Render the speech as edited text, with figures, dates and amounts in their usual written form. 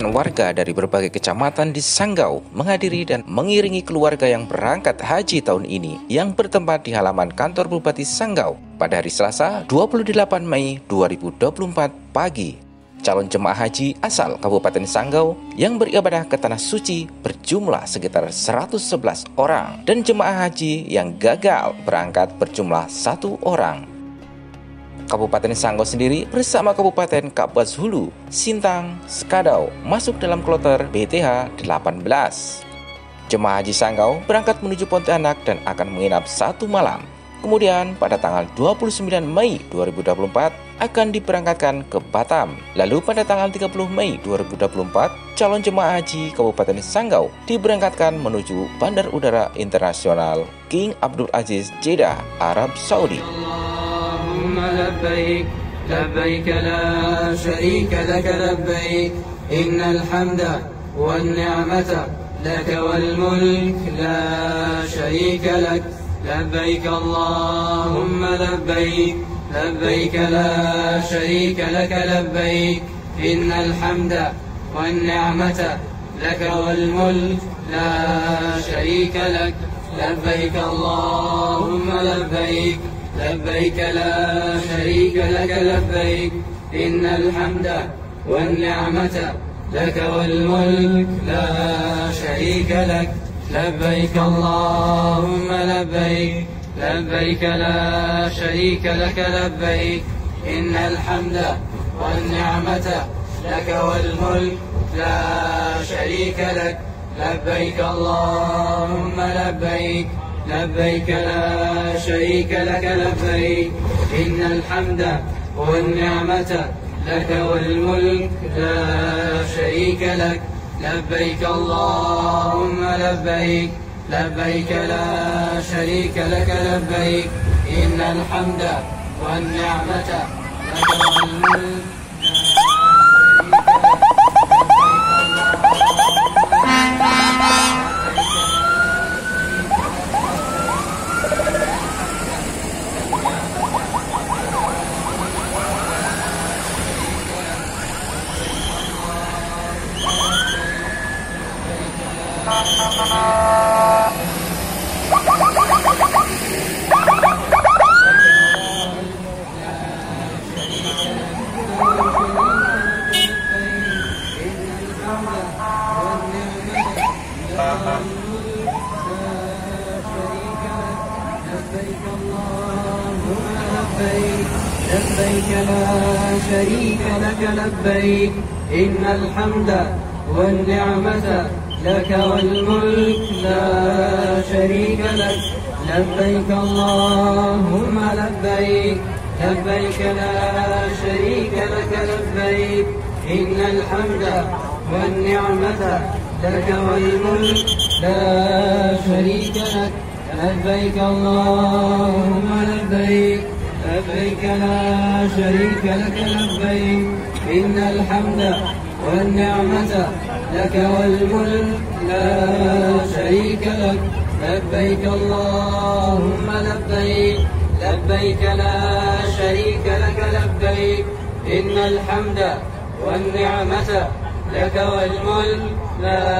Ratusan warga dari berbagai kecamatan di Sanggau menghadiri dan mengiringi keluarga yang berangkat haji tahun ini yang bertempat di halaman kantor Bupati Sanggau pada hari Selasa 28 Mei 2024 pagi. Calon jemaah haji asal Kabupaten Sanggau yang beribadah ke Tanah Suci berjumlah sekitar 111 orang dan jemaah haji yang gagal berangkat berjumlah 1 orang. Kabupaten Sanggau sendiri bersama Kabupaten Kapuas Hulu, Sintang, Sekadau masuk dalam kloter BTH 18. Jemaah haji Sanggau berangkat menuju Pontianak dan akan menginap 1 malam. Kemudian pada tanggal 29 Mei 2024 akan diberangkatkan ke Batam. Lalu pada tanggal 30 Mei 2024 calon jemaah haji Kabupaten Sanggau diberangkatkan menuju Bandar Udara Internasional King Abdul Aziz Jeddah, Arab Saudi. لبيك لبيك لا شريك لك لبيك إن الحمد والنعمة لك والملك لا شريك لك لبيك اللهم لبيك لبيك لا شريك لك لبيك إن الحمد والنعمة لك والملك لا شريك لك لبيك اللهم لبيك لبيك لا شريك لك لبيك إن الحمد والنعمة لك والملك لا شريك لك لبيك اللهم لبيك لبيك لا شريك لك لبيك إن الحمد والنعمة لك والملك لا شريك لك لبيك اللهم لبيك لبيك لا شريك لك لبيك إن الحمد والنعمة لك والملك لا شريك لك لبيك اللهم لبيك لبيك لا شريك لك لبيك إن الحمد والنعمة لك والملك لبيك لا شريك لك لبيك إن الحمد والنعمة لك والملك لا شريك لك لبيك اللهم لبيك لبيك لا شريك لك لبيك إن الحمد والنعمة لك والملك لا شريك لك لبيك اللهم لبيك لبيك لا شريك لك لبيك إن الحمد والنعمة لك والملك لا شريك لك لبيك اللهم لبيك لبيك لا شريك لك لبيك إن الحمد والنعمة لك والملك لا